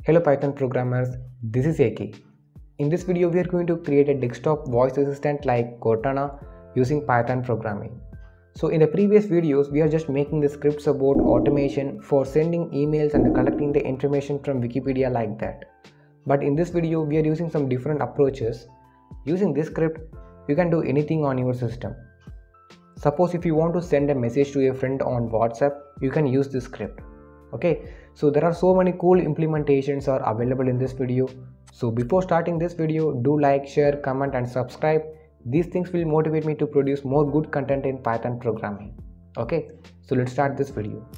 Hello Python programmers, this is AK. In this video we are going to create a desktop voice assistant like Cortana using Python programming. So in the previous videos we are just making the scripts about automation for sending emails and collecting the information from Wikipedia like that. But in this video we are using some different approaches. Using this script you can do anything on your system. Suppose if you want to send a message to a friend on WhatsApp, you can use this script. Okay, so there are so many cool implementations are available in this video. So before starting this video, do like, share, comment and subscribe. These things will motivate me to produce more good content in Python programming. Okay, so let's start this video.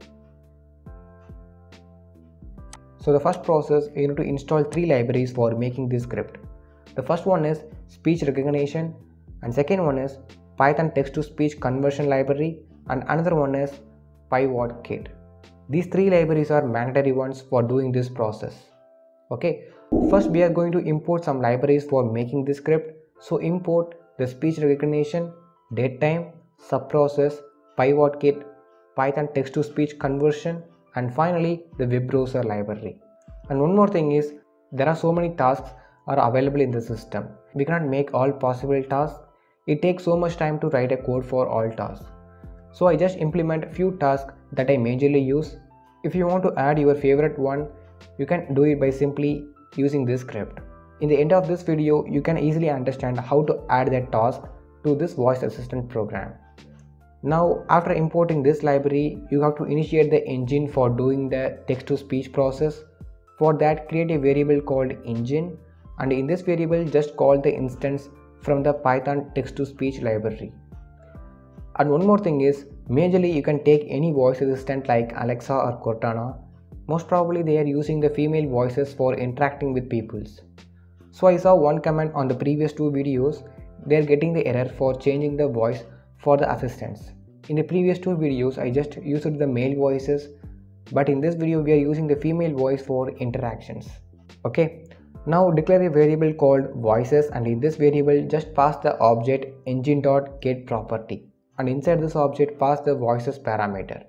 So the first process, you need to install 3 libraries for making this script. The first one is speech recognition, and second one is Python text to speech conversion library, and another one is akpython. These 3 libraries are mandatory ones for doing this process. Okay, first we are going to import some libraries for making this script. So import the speech recognition, datetime, subprocess, akpython, Python text to speech conversion, and finally the web browser library. And one more thing is, there are so many tasks are available in the system. We cannot make all possible tasks. It takes so much time to write a code for all tasks. So I just implement few tasks that I majorly use. If you want to add your favorite one, you can do it by simply using this script. In the end of this video, you can easily understand how to add that task to this voice assistant program. Now after importing this library, you have to initiate the engine for doing the text to speech process. For that, create a variable called engine, and in this variable just call the instance from the Python text to speech library. And one more thing is, majorly you can take any voice assistant like Alexa or Cortana. Most probably they are using the female voices for interacting with peoples. So I saw one comment on the previous 2 videos, they are getting the error for changing the voice for the assistants. In the previous 2 videos I just used the male voices, but in this video we are using the female voice for interactions. Okay, now declare a variable called voices, and in this variable just pass the object engine.getProperty. And inside this object pass the voices parameter.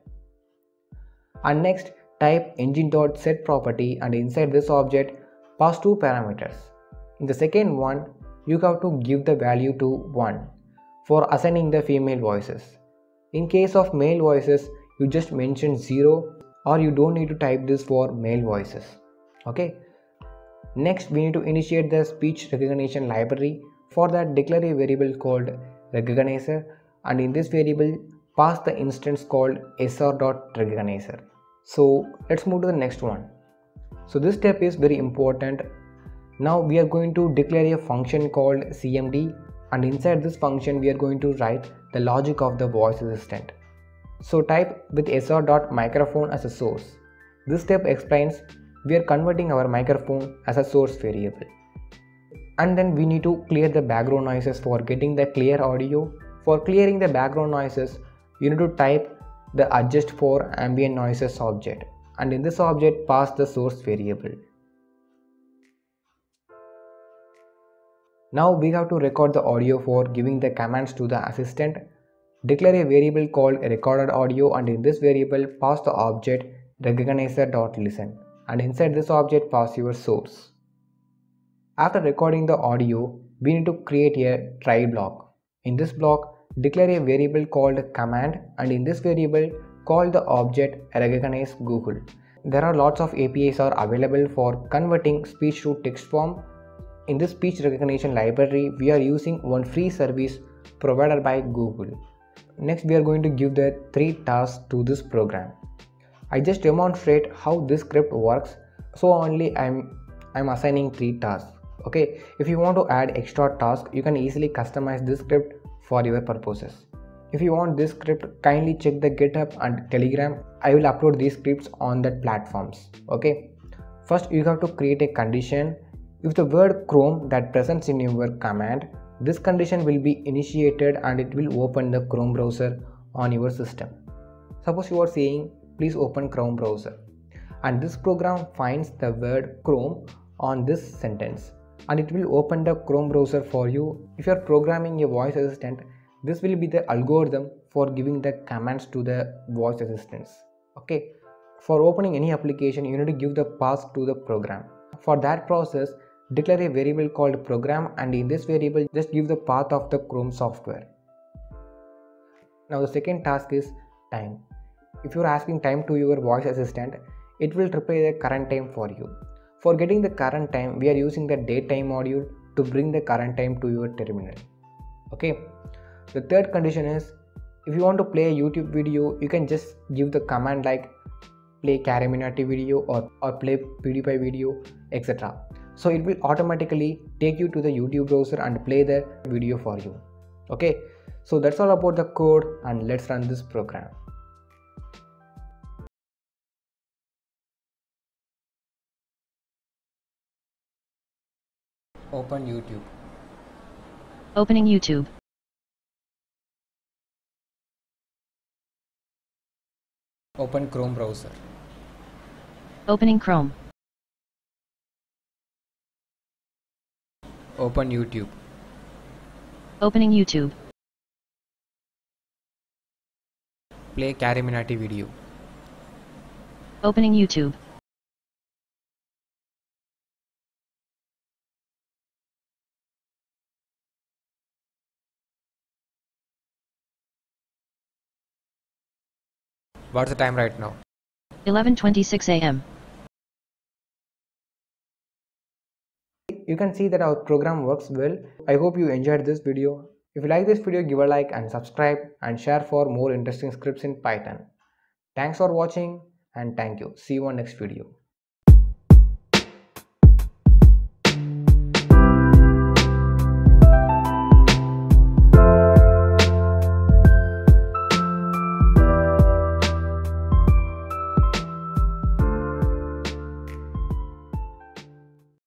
And next type engine.setProperty, and inside this object pass 2 parameters. In the second one you have to give the value to 1 for assigning the female voices. In case of male voices you just mention 0, or you don't need to type this for male voices. Okay, next we need to initiate the speech recognition library. For that, declare a variable called recognizer, and in this variable pass the instance called sr.recognizer. So let's move to the next one. So this step is very important. Now we are going to declare a function called cmd, and inside this function we are going to write the logic of the voice assistant. So type with sr.microphone as a source. This step explains we are converting our microphone as a source variable. And then we need to clear the background noises for getting the clear audio. For clearing the background noises, you need to type the adjust for ambient noises object, and in this object pass the source variable. Now we have to record the audio for giving the commands to the assistant. Declare a variable called recorded audio, and in this variable pass the object recognizer.listen, and inside this object pass your source. After recording the audio, we need to create a try block. In this block, declare a variable called command, and in this variable call the object recognize Google. There are lots of APIs are available for converting speech to text form. In this speech recognition library, we are using one free service provided by Google. Next we are going to give the 3 tasks to this program. I just demonstrate how this script works, so only I'm assigning 3 tasks. Okay, if you want to add extra tasks, you can easily customize this script for your purposes. If you want this script, kindly check the GitHub and Telegram. I will upload these scripts on that platforms. Okay, first you have to create a condition. If the word Chrome that presents in your command, this condition will be initiated and it will open the Chrome browser on your system. Suppose you are saying please open Chrome browser, and this program finds the word Chrome on this sentence, and it will open the Chrome browser for you. If you are programming a voice assistant, this will be the algorithm for giving the commands to the voice assistants. Okay, For opening any application, you need to give the path to the program. For that process, declare a variable called program, and in this variable just give the path of the Chrome software. Now the second task is time. If you are asking time to your voice assistant, it will reply the current time for you. For getting the current time, we are using the datetime module to bring the current time to your terminal. Okay. The third condition is, if you want to play a YouTube video, you can just give the command like play Karaminati video or play PewDiePie video, etc. So it will automatically take you to the YouTube browser and play the video for you. Okay. So that's all about the code, and let's run this program. Open YouTube. Opening YouTube. Open Chrome browser. Opening Chrome. Open YouTube. Opening YouTube. Play Karaminati video. Opening YouTube. What's the time right now? 11:26 a.m. You can see that our program works well. I hope you enjoyed this video. If you like this video, give a like and subscribe and share for more interesting scripts in Python. Thanks for watching and thank you. See you on next video.